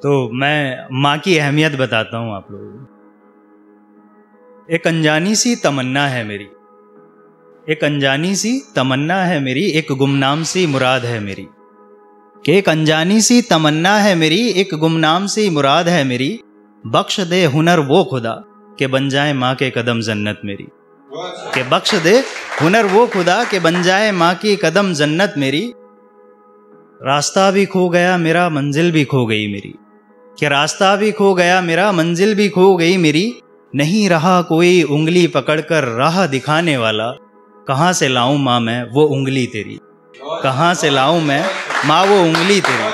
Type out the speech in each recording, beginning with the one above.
तो मैं माँ की अहमियत बताता हूँ आप लोगों को। एक अनजानी सी तमन्ना है मेरी, एक अनजानी सी तमन्ना है मेरी, एक गुमनाम सी मुराद है मेरी। कि एक अनजानी सी तमन्ना है मेरी, एक गुमनाम सी मुराद है मेरी। बख्श दे हुनर वो खुदा कि बन जाए माँ के कदम जन्नत मेरी। कि बख्श दे हुनर वो खुदा कि बन जाए माँ की कदम जन्नत मेरी। रास्ता भी खो गया मेरा, मंजिल भी खो गई मेरी। कि रास्ता भी खो गया मेरा, मंजिल भी खो गई मेरी। नहीं रहा कोई उंगली पकड़कर राह दिखाने वाला। कहाँ से लाऊं माँ मैं वो उंगली तेरी, कहाँ से लाऊं मैं माँ वो उंगली तेरी।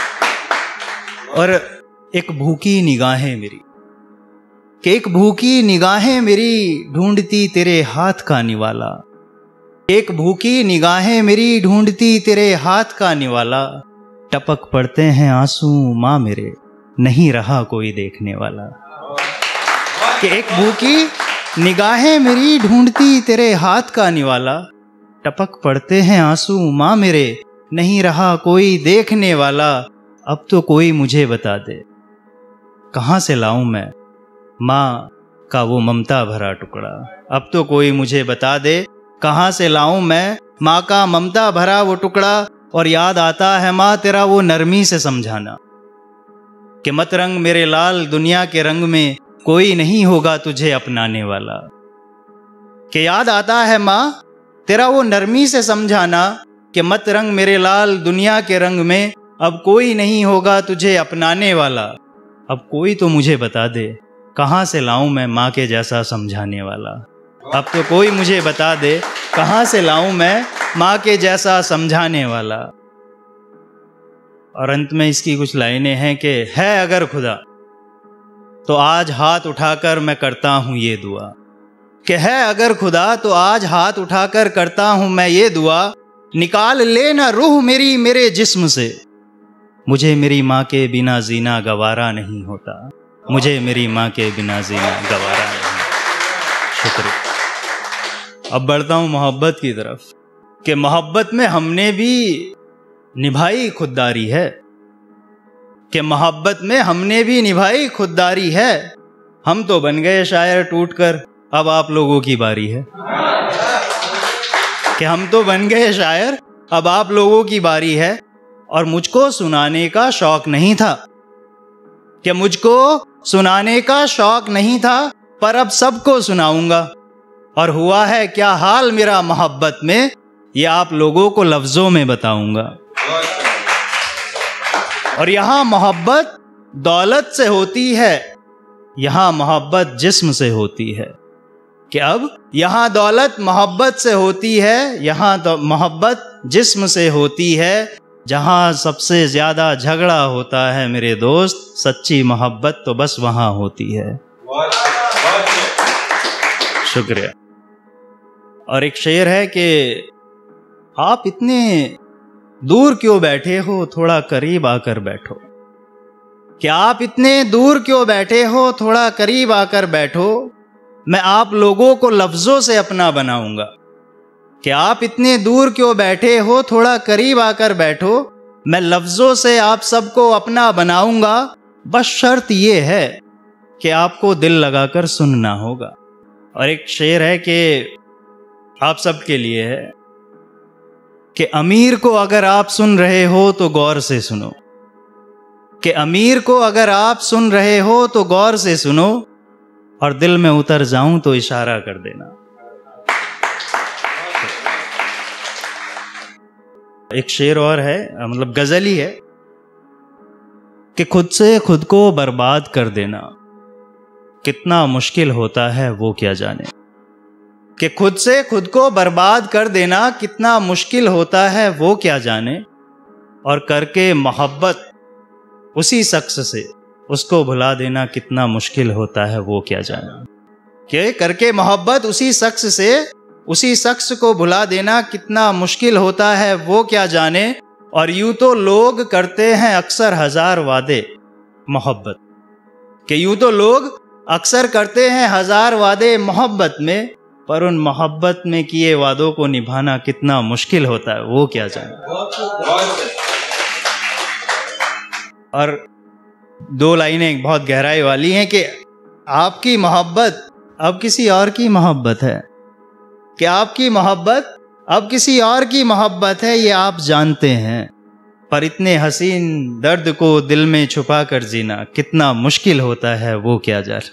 और एक भूखी निगाहें मेरी, कि एक भूखी निगाहें मेरी ढूंढती तेरे हाथ का निवाला। एक भूखी निगाहें मेरी ढूंढती तेरे हाथ का निवाला। टपक पड़ते हैं आंसू माँ मेरे, नहीं रहा कोई देखने वाला। कि एक भूखी निगाहें मेरी ढूंढती तेरे हाथ का निवाला। टपक पड़ते हैं आंसू माँ मेरे, नहीं रहा कोई देखने वाला। अब तो कोई मुझे बता दे कहाँ से लाऊं मैं माँ का वो ममता भरा टुकड़ा। अब तो कोई मुझे बता दे कहाँ से लाऊं मैं माँ का ममता भरा वो टुकड़ा। और याद आता है माँ तेरा वो नरमी से समझाना। कि मत रंग मेरे लाल दुनिया के रंग में, कोई नहीं होगा तुझे अपनाने वाला। कि याद आता है माँ तेरा वो नरमी से समझाना। कि मत रंग मेरे लाल दुनिया के रंग में, अब कोई नहीं होगा तुझे अपनाने वाला। अब कोई तो मुझे बता दे कहाँ से लाऊं मैं माँ के जैसा समझाने वाला। अब तो कोई मुझे बता दे कहाँ से लाऊं मैं माँ के जैसा समझाने वाला। और अंत में इसकी कुछ लाइनें हैं कि है अगर खुदा तो आज हाथ उठाकर मैं करता हूँ ये दुआ। कि है अगर खुदा तो आज हाथ उठाकर करता हूँ मैं ये दुआ। निकाल ले ना रूह मेरी मेरे जिस्म से, मुझे मेरी माँ के बिना जीना गवारा नहीं होता। मुझे मेरी माँ के बिना जीना गवारा नहीं। शुक्रिया। अब बढ़ता हूँ मोहब्बत की तरफ। कि मोहब्बत में हमने भी निभाई खुददारी है। कि मोहब्बत में हमने भी निभाई खुददारी है। हम तो बन गए शायर टूटकर, अब आप लोगों की बारी है। कि हम तो बन गए शायर, अब आप लोगों की बारी है। और मुझको सुनाने का शौक नहीं था, कि मुझको सुनाने का शौक नहीं था, पर अब सबको सुनाऊंगा। और हुआ है क्या हाल मेरा मोहब्बत में, ये आप लोगों को लफ्जों में बताऊंगा। और यहाँ मोहब्बत दौलत से होती है, यहाँ मोहब्बत जिस्म से होती है। कि अब यहाँ दौलत मोहब्बत से होती है, यहाँ तो मोहब्बत जिस्म से होती है। जहाँ सबसे ज्यादा झगड़ा होता है मेरे दोस्त, सच्ची मोहब्बत तो बस वहाँ होती है। शुक्रिया। और एक शेर है कि आप इतने दूर क्यों बैठे हो, थोड़ा करीब आकर बैठो। कि आप इतने दूर क्यों बैठे हो, थोड़ा करीब आकर बैठो। मैं आप लोगों को लफ्जों से अपना बनाऊंगा। कि आप इतने दूर क्यों बैठे हो, थोड़ा करीब आकर बैठो। मैं लफ्जों से आप सबको अपना बनाऊंगा। बस शर्त ये है कि आपको दिल लगाकर सुनना होगा। और एक शेर है कि आप सबके लिए है कि अमीर को अगर आप सुन रहे हो तो गौर से सुनो। कि अमीर को अगर आप सुन रहे हो तो गौर से सुनो। और दिल में उतर जाऊं तो इशारा कर देना। एक शेर और है, मतलब गजल ही है कि खुद से खुद को बर्बाद कर देना कितना मुश्किल होता है वो क्या जाने। कि खुद से खुद को बर्बाद कर देना कितना मुश्किल होता है वो क्या जाने। और करके मोहब्बत उसी शख्स से उसको भुला देना कितना मुश्किल होता है वो क्या जाने। कि करके मोहब्बत उसी शख्स से उसी शख्स को भुला देना कितना मुश्किल होता है वो क्या जाने। और यूं तो लोग करते हैं अक्सर हजार वादे मोहब्बत। कि यूं तो लोग अक्सर करते हैं हजार वादे मोहब्बत में, पर उन मोहब्बत में किए वादों को निभाना कितना मुश्किल होता है वो क्या जाने। और दो लाइनें बहुत गहराई वाली हैं कि आपकी मोहब्बत अब किसी और की मोहब्बत है, कि आपकी मोहब्बत अब किसी और की मोहब्बत है, ये आप जानते हैं। पर इतने हसीन दर्द को दिल में छुपा कर जीना कितना मुश्किल होता है, वो क्या जाने।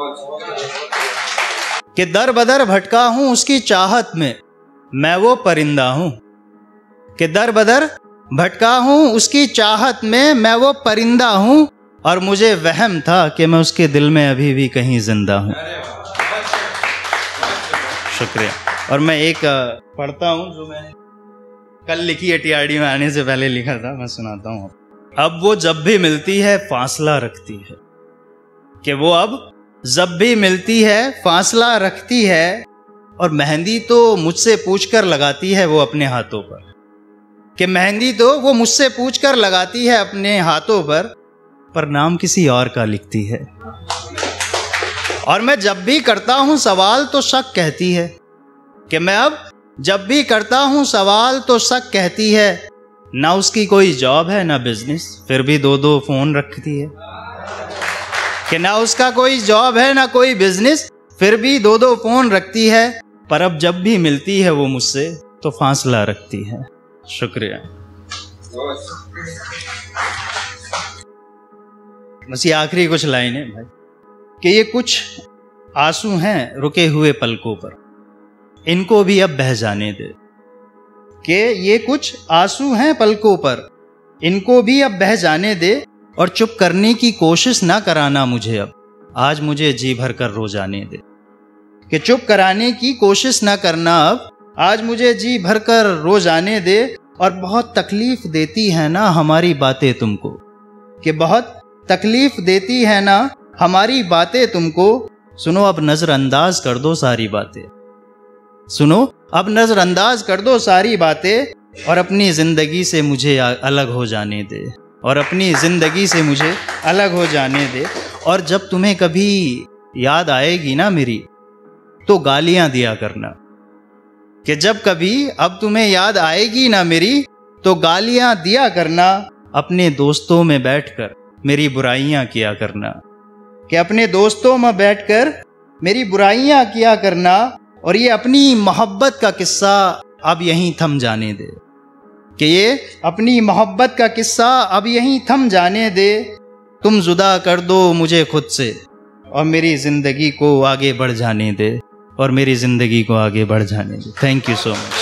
कि दर बदर भटका हूं उसकी चाहत में, मैं वो परिंदा हूं। कि दर बदर भटका हूं उसकी चाहत में, मैं वो परिंदा हूं। और मुझे वहम था कि मैं उसके दिल में अभी भी कहीं जिंदा हूं। शुक्रिया। और मैं एक पढ़ता हूं जो मैंने कल लिखी है, टीआरडी में आने से पहले लिखा था, मैं सुनाता हूं। अब वो जब भी मिलती है फासला रखती है, कि वो अब जब भी मिलती है फासला रखती है। और मेहंदी तो मुझसे पूछकर लगाती है वो अपने हाथों पर, कि मेहंदी तो वो मुझसे पूछकर लगाती है अपने हाथों पर नाम किसी और का लिखती है। और मैं जब भी करता हूं सवाल तो शक कहती है, कि मैं अब जब भी करता हूं सवाल तो शक कहती है। ना उसकी कोई जॉब है ना बिजनेस, फिर भी दो दो फोन रखती है। कि ना उसका कोई जॉब है ना कोई बिजनेस, फिर भी दो दो फोन रखती है। पर अब जब भी मिलती है वो मुझसे तो फासला रखती है। शुक्रिया। बस ये आखिरी कुछ लाइन है भाई, कि ये कुछ आंसू हैं रुके हुए पलकों पर, इनको भी अब बह जाने दे। कि ये कुछ आंसू हैं पलकों पर, इनको भी अब बह जाने दे। और चुप करने की कोशिश ना कराना मुझे अब, आज मुझे जी भर कर रो जाने दे। कि चुप कराने की कोशिश ना करना अब, आज मुझे जी भर कर रो जाने दे। और बहुत तकलीफ देती है ना हमारी बातें तुमको, कि बहुत तकलीफ देती है ना हमारी बातें तुमको। सुनो अब नजरअंदाज कर दो सारी बातें, सुनो अब नजरअंदाज कर दो सारी बातें। और अपनी जिंदगी से मुझे अलग हो जाने दे, और अपनी जिंदगी से मुझे अलग हो जाने दे। और जब तुम्हें कभी याद आएगी ना मेरी तो गालियां दिया करना, कि जब कभी अब तुम्हें याद आएगी ना मेरी तो गालियां दिया करना। अपने दोस्तों में बैठकर मेरी बुराइयां किया करना, कि अपने दोस्तों में बैठकर मेरी बुराइयां किया करना। और ये अपनी मोहब्बत का किस्सा अब यहीं थम जाने दे, कि ये अपनी मोहब्बत का किस्सा अब यहीं थम जाने दे। तुम जुदा कर दो मुझे खुद से और मेरी ज़िंदगी को आगे बढ़ जाने दे, और मेरी ज़िंदगी को आगे बढ़ जाने दे। Thank you so much.